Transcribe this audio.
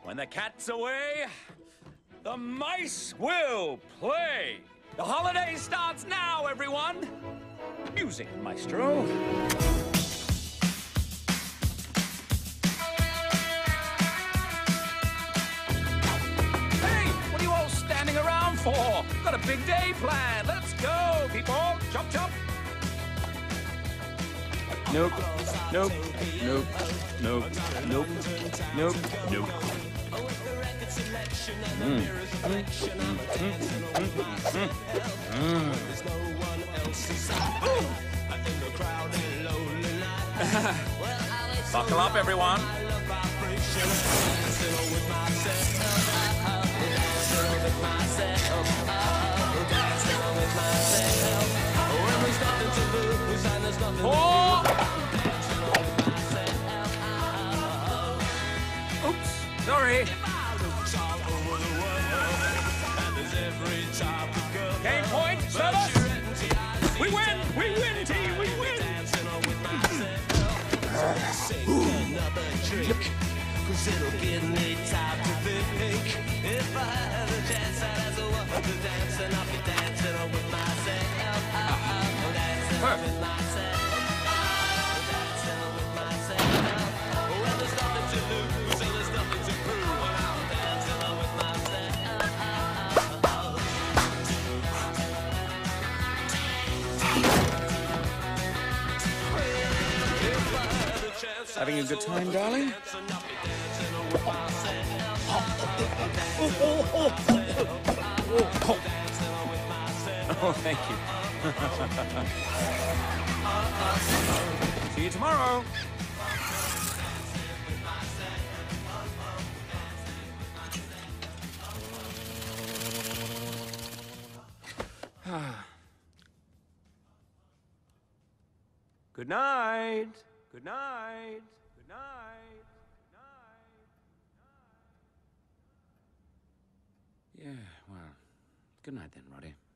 When the cat's away, the mice will play. The holiday starts now, everyone. Music, maestro. Hey, what are you all standing around for? Got a big day planned. Let's go, people. Chop, chop. Nope. Nope. Nope. Nope. Nope. Nope. Nope. Buckle up, everyone. Oops, sorry. Game point, fellas. We win, team, we win. Cause it'll give me time to think. If I had a chance, I'd walk to dance, and I'll be dancing with myself. Dancing with myself. Dancing with myself. When there's nothing to lose and there's nothing to prove, I'm dancing with myself. Having a good time, darling? Oh, thank you. See you tomorrow. Good night. Good night. Good night. Good night. Yeah, well, good night then, Roddy.